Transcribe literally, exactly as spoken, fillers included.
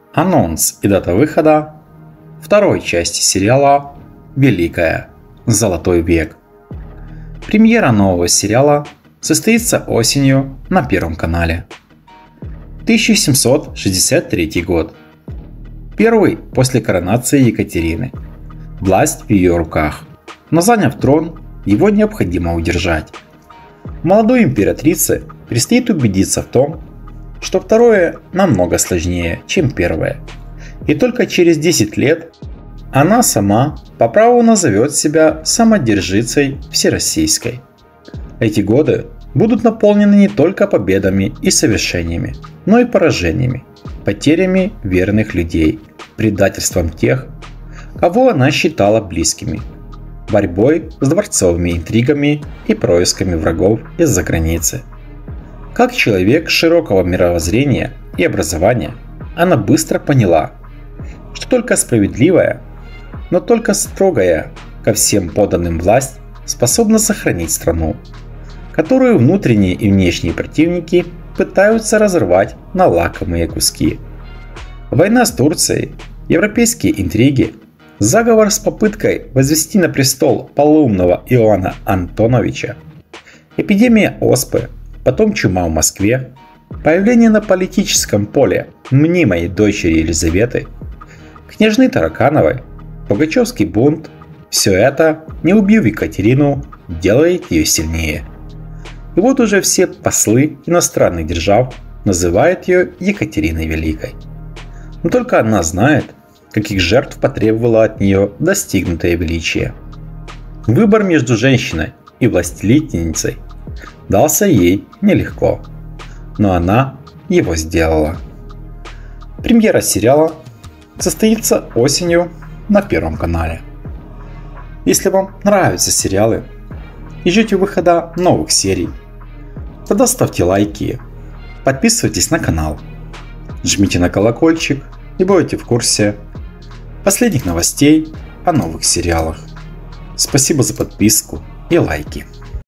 Анонс и дата выхода второй части сериала «Великая. Золотой век». Премьера нового сериала состоится осенью на Первом канале. тысяча семьсот шестьдесят третий год. Первый после коронации Екатерины. Власть в ее руках. Но заняв трон, его необходимо удержать. Молодой императрице предстоит убедиться в том, что второе намного сложнее, чем первое. И только через десять лет она сама по праву назовет себя самодержицей всероссийской. Эти годы будут наполнены не только победами и совершениями, но и поражениями, потерями верных людей, предательством тех, кого она считала близкими, борьбой с дворцовыми интригами и происками врагов из-за границы. Как человек широкого мировоззрения и образования, она быстро поняла, что только справедливая, но только строгая ко всем подданным власть способна сохранить страну, которую внутренние и внешние противники пытаются разорвать на лакомые куски. Война с Турцией, европейские интриги, заговор с попыткой возвести на престол полоумного Иоанна Антоновича, эпидемия оспы, потом чума в Москве, появление на политическом поле мнимой дочери Елизаветы, княжны Таракановой, Пугачевский бунт – все это, не убив Екатерину, делает ее сильнее. И вот уже все послы иностранных держав называют ее Екатериной Великой. Но только она знает, каких жертв потребовало от нее достигнутое величие. Выбор между женщиной и властелительницей дался ей нелегко, но она его сделала. Премьера сериала состоится осенью на Первом канале. Если вам нравятся сериалы и ждете выхода новых серий, тогда ставьте лайки, подписывайтесь на канал, жмите на колокольчик и будете в курсе последних новостей о новых сериалах. Спасибо за подписку и лайки.